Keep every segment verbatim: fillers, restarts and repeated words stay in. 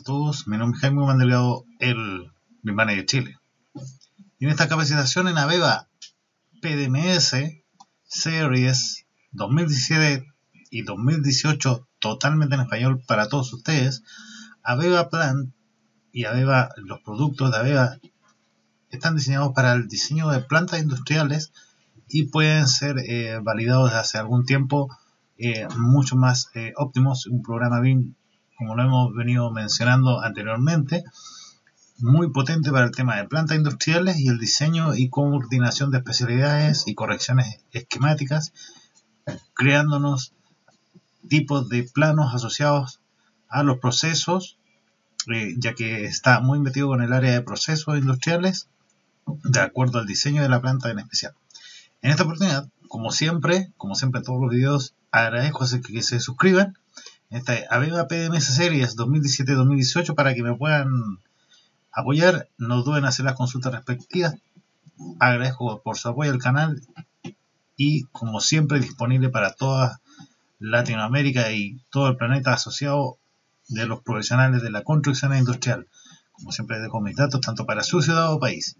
todos, mi nombre es Jaime Mandelgado, el Big Manager Chile. Y en esta capacitación en AVEVA P D M S Series dos mil diecisiete y dos mil dieciocho, totalmente en español para todos ustedes, AVEVA Plant y AVEVA, los productos de AVEVA están diseñados para el diseño de plantas industriales y pueden ser eh, validados desde hace algún tiempo, eh, mucho más eh, óptimos. Un programa B I M, como lo hemos venido mencionando anteriormente, muy potente para el tema de plantas industriales y el diseño y coordinación de especialidades y correcciones esquemáticas, creándonos tipos de planos asociados a los procesos, eh, ya que está muy metido con el área de procesos industriales, de acuerdo al diseño de la planta en especial. En esta oportunidad, como siempre, como siempre en todos los videos, agradezco a que se suscriban en esta AVEVA P D M S Series dos mil diecisiete dos mil dieciocho para que me puedan apoyar. No duden en hacer las consultas respectivas. Agradezco por su apoyo al canal y, como siempre, disponible para toda Latinoamérica y todo el planeta asociado de los profesionales de la construcción industrial. Como siempre, dejo mis datos tanto para su ciudad o país.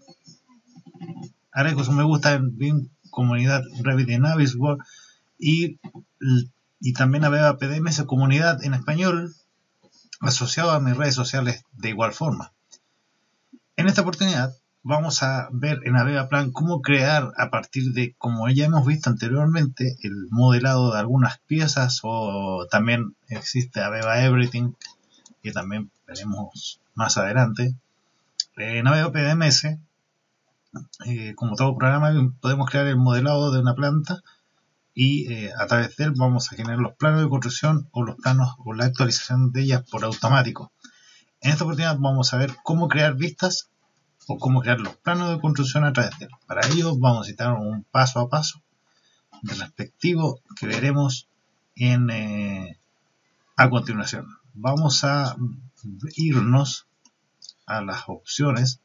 Agradezco su me gusta en B I M Comunidad Revit en Navisworld y, y también AVEVA P D M S Comunidad en español, asociado a mis redes sociales de igual forma. En esta oportunidad vamos a ver en AVEVA Plan cómo crear, a partir de, como ya hemos visto anteriormente, el modelado de algunas piezas, o también existe AVEVA Everything, que también veremos más adelante. En AVEVA P D M S, eh, como todo programa, podemos crear el modelado de una planta y eh, a través de él vamos a generar los planos de construcción o los planos o la actualización de ellas por automático. En esta oportunidad vamos a ver cómo crear vistas o cómo crear los planos de construcción a través de él. Para ello vamos a citar un paso a paso respectivo que veremos en, eh, a continuación. Vamos a irnos a las opciones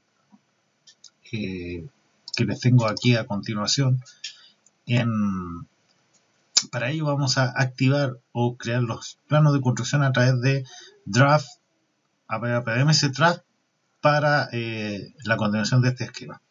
eh, que les tengo aquí a continuación. En, para ello vamos a activar o crear los planos de construcción a través de Draft, AVEVA P D M S Draft, para eh, la continuación de este esquema.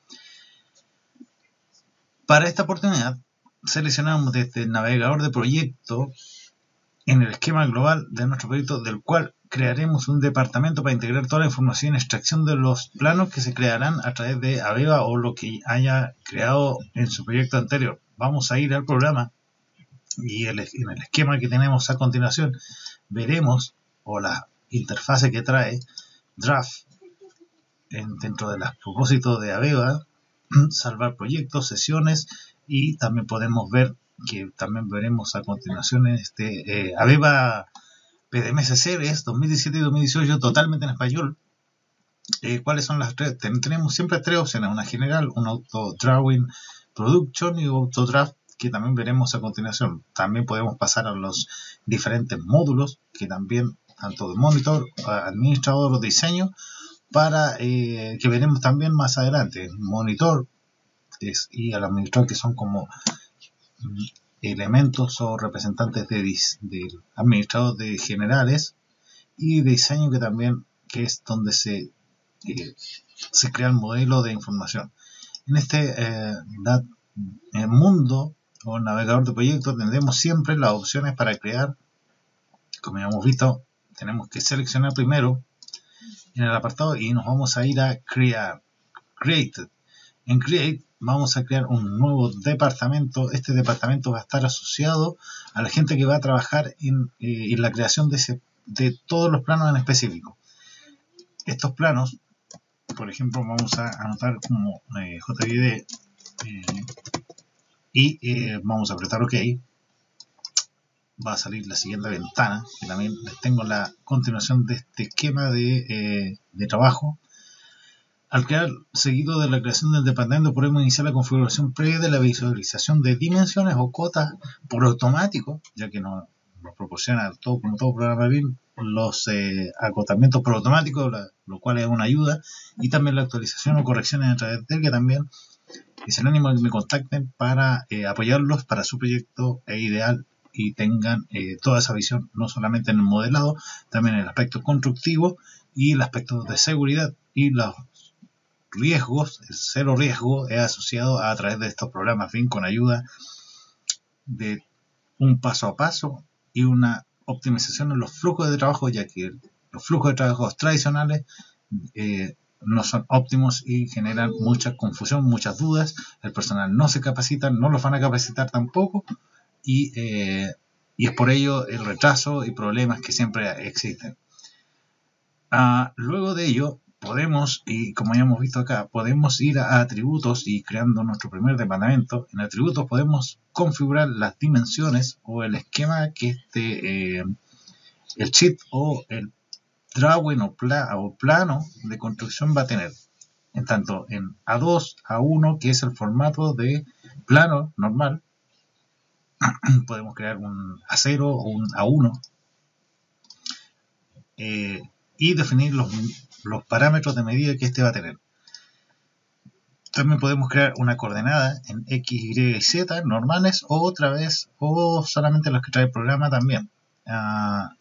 Para esta oportunidad seleccionamos desde el navegador de proyecto en el esquema global de nuestro proyecto, del cual crearemos un departamento para integrar toda la información y extracción de los planos que se crearán a través de AVEVA o lo que haya creado en su proyecto anterior. Vamos a ir al programa y el, en el esquema que tenemos a continuación veremos, o la interfase que trae Draft, en, dentro de los propósitos de AVEVA, salvar proyectos, sesiones, y también podemos ver que también veremos a continuación en este eh, AVEVA P D M S Series dos mil diecisiete y dos mil dieciocho totalmente en español. Eh, ¿Cuáles son las tres? Tenemos siempre tres opciones: una general, un auto drawing production y auto draft, que también veremos a continuación. También podemos pasar a los diferentes módulos, que también, tanto de monitor, administrador o diseño, para eh, que veremos también más adelante. Monitor es, y al administrador, que son como mm, elementos o representantes de, de administrador de generales, y diseño, que también que es donde se, eh, se crea el modelo de información. En este eh, dat, eh, mundo o navegador de proyectos tendremos siempre las opciones para crear. Como ya hemos visto, tenemos que seleccionar primero en el apartado y nos vamos a ir a crear, create. En create vamos a crear un nuevo departamento. Este departamento va a estar asociado a la gente que va a trabajar en, eh, en la creación de, ese, de todos los planos en específico. Estos planos, por ejemplo, vamos a anotar como eh, J V D eh, y eh, vamos a apretar OK. Va a salir la siguiente ventana, que también les tengo la continuación de este esquema de, eh, de trabajo. Al crear, seguido de la creación del departamento, podemos iniciar la configuración previa de la visualización de dimensiones o cotas por automático, ya que nos, nos proporciona todo, como todo programa B I M, los eh, acotamientos por automático, la, lo cual es una ayuda, y también la actualización o correcciones a través de él, que también es el ánimo de que me contacten para eh, apoyarlos para su proyecto e ideal y tengan eh, toda esa visión, no solamente en el modelado, también en el aspecto constructivo y el aspecto de seguridad y los riesgos. El cero riesgo es asociado a, a través de estos programas B I M con ayuda de un paso a paso y una optimización en los flujos de trabajo, ya que los flujos de trabajo tradicionales eh, no son óptimos y generan mucha confusión, muchas dudas. El personal no se capacita, no los van a capacitar tampoco, y, eh, y es por ello el retraso y problemas que siempre existen. Ah, luego de ello podemos, y como ya hemos visto acá, podemos ir a atributos y creando nuestro primer departamento. En atributos podemos configurar las dimensiones o el esquema que este, eh, el chip o el drawing o, pla o plano de construcción va a tener. En tanto en A dos, A uno, que es el formato de plano normal, podemos crear un A cero o un A uno. Eh, y definir los, los parámetros de medida que este va a tener. También podemos crear una coordenada en X, Y y Z normales, o otra vez, o solamente los que trae el programa también. Uh,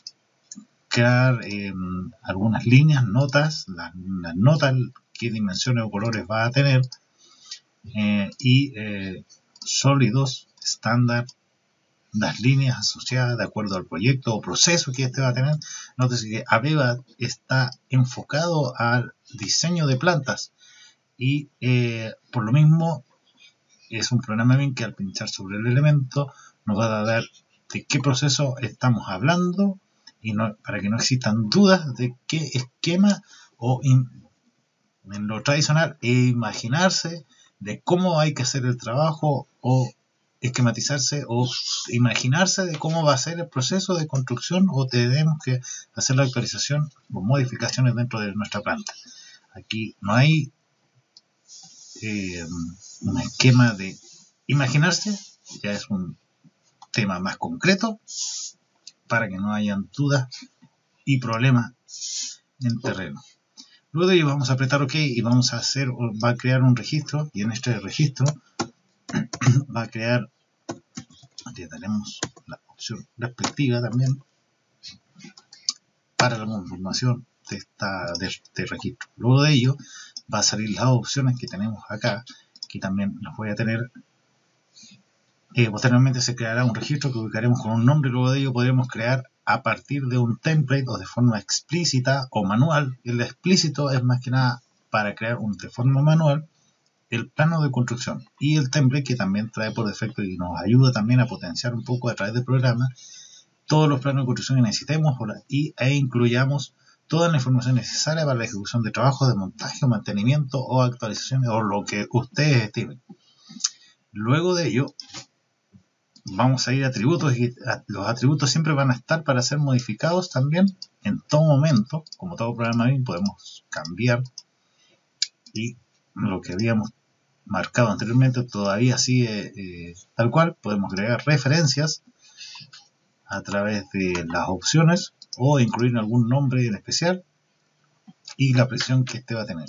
crear eh, algunas líneas, notas, las, las notas, qué dimensiones o colores va a tener, eh, y eh, sólidos, estándar, las líneas asociadas de acuerdo al proyecto o proceso que este va a tener. Nótese que AVEVA está enfocado al diseño de plantas y eh, por lo mismo es un programa B I M que al pinchar sobre el elemento nos va a dar de qué proceso estamos hablando, y no, para que no existan dudas de qué esquema o in, en lo tradicional e imaginarse de cómo hay que hacer el trabajo, o esquematizarse o imaginarse de cómo va a ser el proceso de construcción, o tenemos que hacer la actualización o modificaciones dentro de nuestra planta. Aquí no hay eh, un esquema de imaginarse, ya es un tema más concreto para que no hayan dudas y problemas en terreno. Luego de ello vamos a apretar OK y vamos a hacer, va a crear un registro, y en este registro va a crear, ya tenemos la opción respectiva también para la confirmación de, esta, de este registro. Luego de ello va a salir las opciones que tenemos acá, que también las voy a tener. Eh, posteriormente se creará un registro que ubicaremos con un nombre. Luego de ello podremos crear a partir de un template o de forma explícita o manual. El explícito es más que nada para crear un, de forma manual el plano de construcción, y el template que también trae por defecto y nos ayuda también a potenciar un poco a través del programa todos los planos de construcción que necesitemos, y, e incluyamos toda la información necesaria para la ejecución de trabajos de montaje, mantenimiento o actualizaciones o lo que ustedes estimen. Luego de ello vamos a ir a atributos, y los atributos siempre van a estar para ser modificados también en todo momento. Como todo programa B I M podemos cambiar, y lo que habíamos marcado anteriormente todavía sigue eh, tal cual. Podemos agregar referencias a través de las opciones o incluir algún nombre en especial y la presión que este va a tener.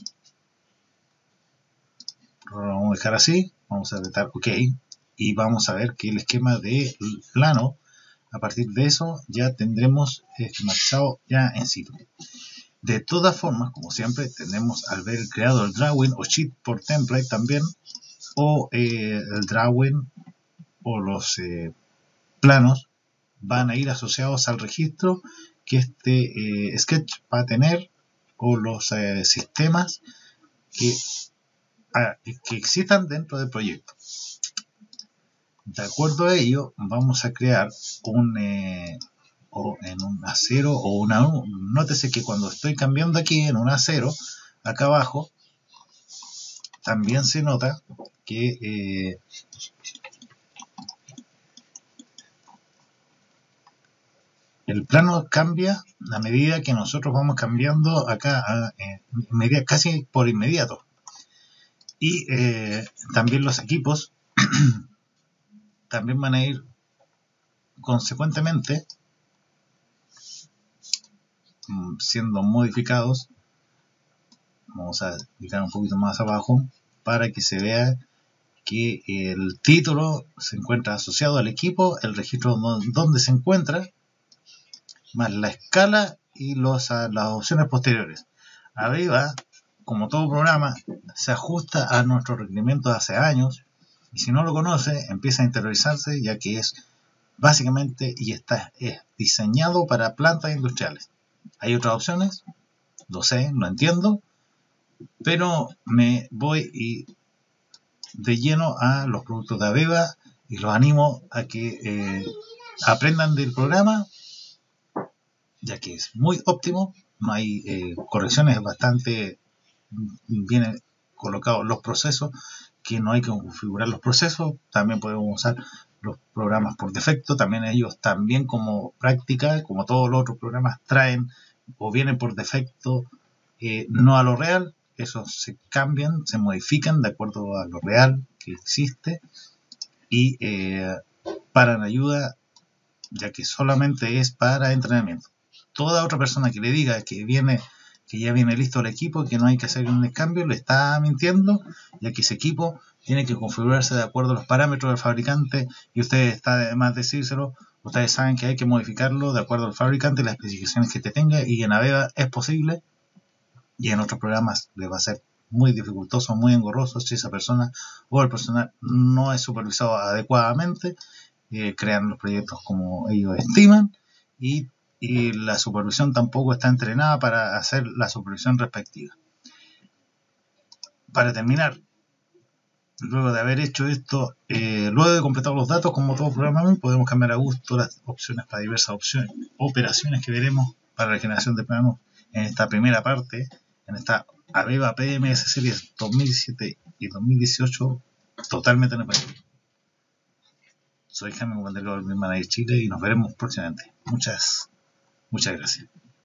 Lo vamos a dejar así, vamos a apretar OK y vamos a ver que el esquema del plano, a partir de eso ya tendremos esquematizado ya en situ. De todas formas, como siempre, tenemos al ver creado el drawing o sheet por template también, o eh, el drawing o los eh, planos van a ir asociados al registro que este eh, sketch va a tener, o los eh, sistemas que, ah, que existan dentro del proyecto. De acuerdo a ello, vamos a crear un eh, o en un A cero o una U. Nótese que cuando estoy cambiando aquí en un A cero, acá abajo, también se nota que eh, el plano cambia a medida que nosotros vamos cambiando acá, a, eh, media, casi por inmediato. Y eh, también los equipos también van a ir consecuentemente siendo modificados. Vamos a clicar un poquito más abajo para que se vea que el título se encuentra asociado al equipo, el registro donde se encuentra, más la escala y los, las opciones posteriores. Aviva, como todo programa, se ajusta a nuestros requerimientos hace años, y si no lo conoce, empieza a interiorizarse, ya que es básicamente y está es diseñado para plantas industriales. Hay otras opciones, lo sé, lo entiendo, pero me voy y de lleno a los productos de Aviva y los animo a que eh, aprendan del programa, ya que es muy óptimo, no hay eh, correcciones, bastante bien colocados los procesos, que no hay que configurar los procesos, también podemos usar los programas por defecto, también ellos también como práctica, como todos los otros programas, traen o vienen por defecto, eh, no a lo real, esos se cambian, se modifican de acuerdo a lo real que existe y eh, paran ayuda, ya que solamente es para entrenamiento. Toda otra persona que le diga que viene que ya viene listo el equipo, que no hay que hacer un cambio, le está mintiendo, ya que ese equipo tiene que configurarse de acuerdo a los parámetros del fabricante, y ustedes, está de más decírselo, ustedes saben que hay que modificarlo de acuerdo al fabricante y las especificaciones que te tenga, y en Aviva es posible, y en otros programas les va a ser muy dificultoso, muy engorroso si esa persona o el personal no es supervisado adecuadamente, eh, crean los proyectos como ellos estiman, y y la supervisión tampoco está entrenada para hacer la supervisión respectiva. Para terminar, luego de haber hecho esto, eh, luego de completar los datos, como todo programa, podemos cambiar a gusto las opciones para diversas opciones, operaciones que veremos para la generación de planos en esta primera parte, en esta Aviva P M S Series dos mil diecisiete y dos mil dieciocho, totalmente en español. Soy Jaime Guandeló del Manager Chile y nos veremos próximamente. Muchas Muchas gracias.